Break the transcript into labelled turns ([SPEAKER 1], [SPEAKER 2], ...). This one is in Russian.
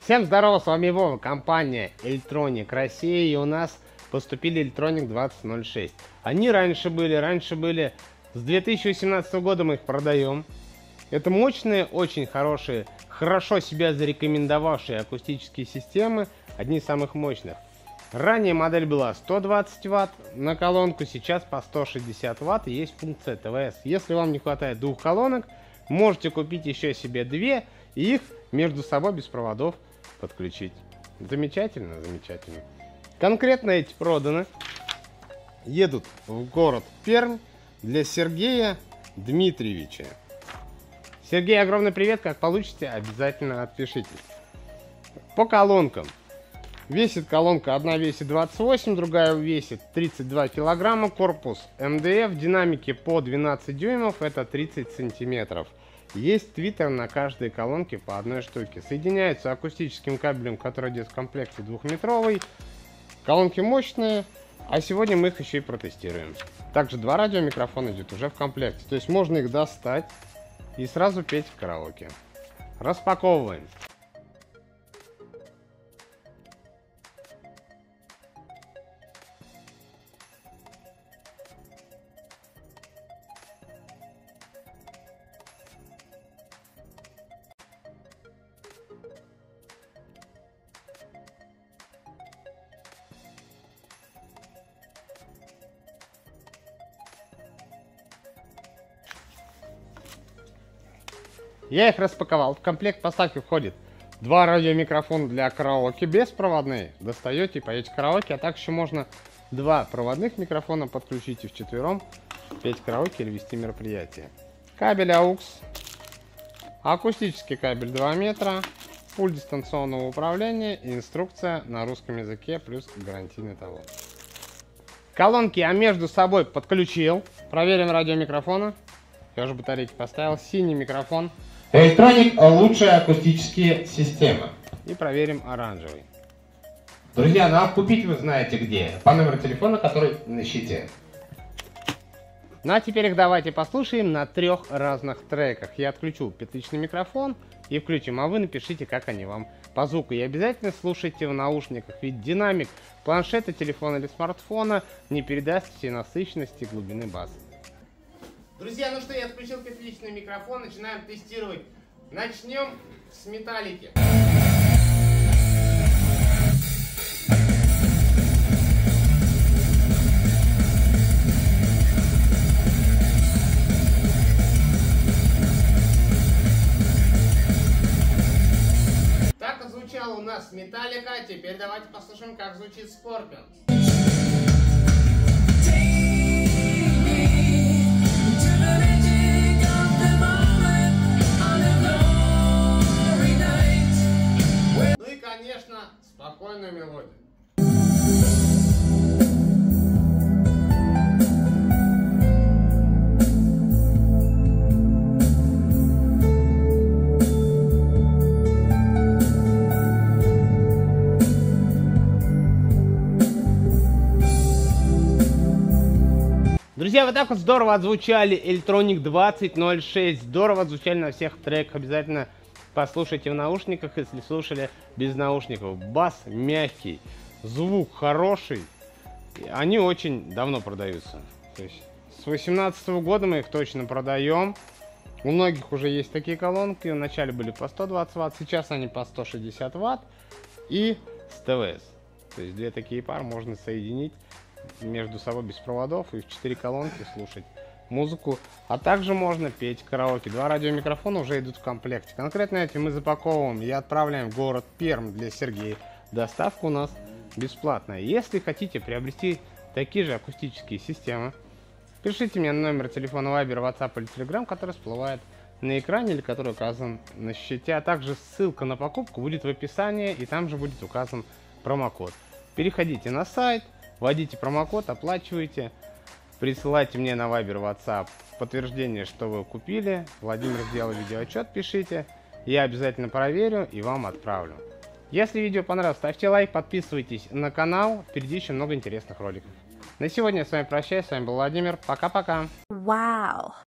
[SPEAKER 1] Всем здорово, с вами Вова, компания Electronic Россия, и у нас поступили Electronic 2006. Они раньше были, с 2018 года мы их продаем. Это мощные, очень хорошие, хорошо себя зарекомендовавшие акустические системы, одни из самых мощных. Ранее модель была 120 Вт на колонку, сейчас по 160 Вт и есть функция ТВС. Если вам не хватает двух колонок, можете купить еще себе две и их между собой без проводов подключить. Замечательно, замечательно. Конкретно эти проданы. Едут в город Пермь для Сергея Дмитриевича. Сергей, огромный привет, как получите, обязательно отпишитесь. По колонкам. Весит колонка, одна весит 28, другая весит 32 килограмма, корпус МДФ, динамики по 12 дюймов, это 30 сантиметров. Есть твиттер на каждой колонке по одной штуке. Соединяется акустическим кабелем, который идет в комплекте 2-метровый. Колонки мощные, а сегодня мы их еще и протестируем. Также два радиомикрофона идет уже в комплекте, то есть можно их достать и сразу петь в караоке. Распаковываем. Я их распаковал. В комплект поставки входит два радиомикрофона для караоке беспроводные. Достаете и поете караоке. А также еще можно два проводных микрофона подключить и вчетвером петь караоке или вести мероприятие. Кабель AUX. Акустический кабель 2 метра. Пульт дистанционного управления. И инструкция на русском языке плюс гарантийный талон. Колонки я между собой подключил. Проверим радиомикрофона. Я уже батарейки поставил. Синий микрофон.
[SPEAKER 2] Electronic лучшие акустические системы.
[SPEAKER 1] И проверим оранжевый.
[SPEAKER 2] Друзья, ну а купить вы знаете где. По номеру телефона, который на щите.
[SPEAKER 1] Ну а теперь их давайте послушаем на трех разных треках. Я отключу петличный микрофон и включим, а вы напишите, как они вам по звуку. И обязательно слушайте в наушниках, ведь динамик планшета, телефона или смартфона не передаст всей насыщенности и глубины баса. Друзья, ну что, я отключил петличный микрофон, начинаем тестировать. Начнем с металлики. Так звучала у нас металлика, теперь давайте послушаем, как звучит Scorpions. Конечно, спокойную мелодию. Друзья, вот так вот здорово отзвучали Electronic 2006. Здорово отзвучали на всех треках. Обязательно послушайте в наушниках, если слушали без наушников. Бас мягкий, звук хороший. Они очень давно продаются. То есть с 2018 года мы их точно продаем. У многих уже есть такие колонки. Вначале были по 120 Вт, сейчас они по 160 Вт и с ТВС. То есть две такие пары можно соединить между собой без проводов и в 4 колонки слушать музыку, а также можно петь караоке. Два радиомикрофона уже идут в комплекте. Конкретно эти мы запаковываем и отправляем в город Пермь для Сергея. Доставка у нас бесплатная. Если хотите приобрести такие же акустические системы, пишите мне на номер телефона Viber, WhatsApp или Telegram, который всплывает на экране или который указан на щите. А также ссылка на покупку будет в описании, и там же будет указан промокод. Переходите на сайт, вводите промокод, оплачивайте. Присылайте мне на Viber, WhatsApp подтверждение, что вы купили. Владимир сделал видеоотчет, пишите. Я обязательно проверю и вам отправлю. Если видео понравилось, ставьте лайк, подписывайтесь на канал. Впереди еще много интересных роликов. На сегодня я с вами прощаюсь. С вами был Владимир. Пока-пока.
[SPEAKER 3] Вау!